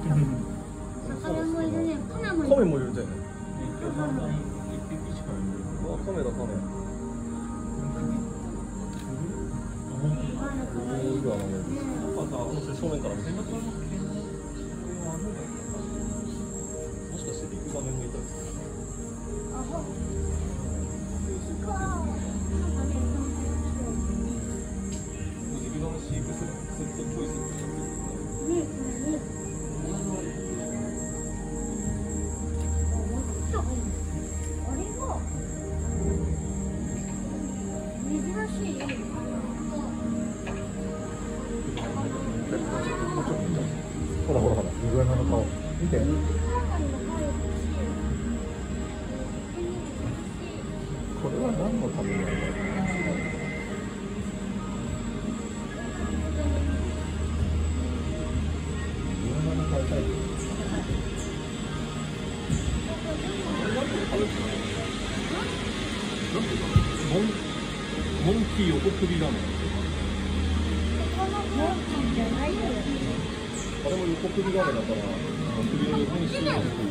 魚もいるね。カメもいる。 カメもいるぜ。うわ、カメだ、カメ。いるわ、正面から見て。もしかしてビッグガメもいたりする。ビッグガメ飼育するセットチョイスってほらほらほら、イグアナの顔見て。これは何のためにあるの？イグアナの顔タイプ。モンキー横首ガメ。あれも横首ガメだから、首の横にしてる。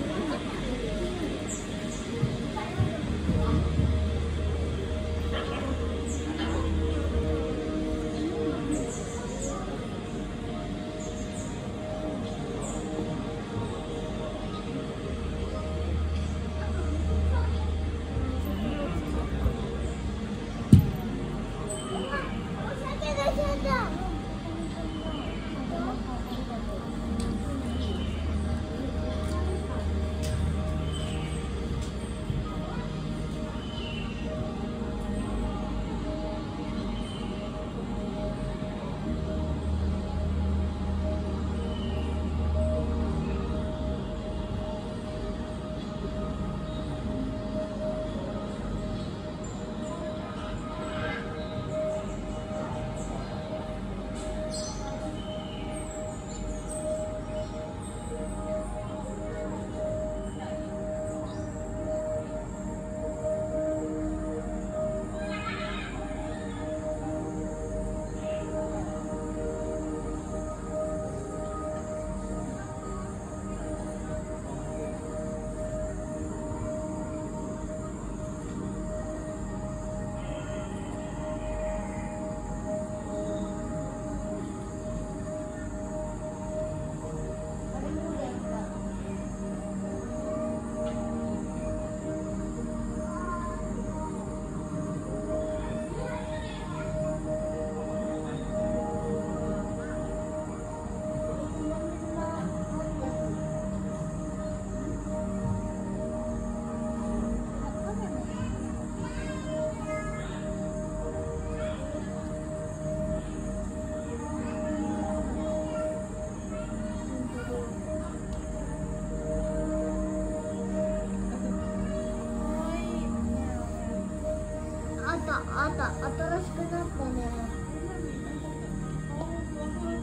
あった、新しくなったね。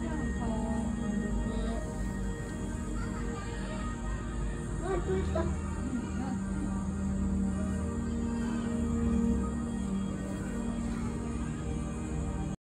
あ、どうした？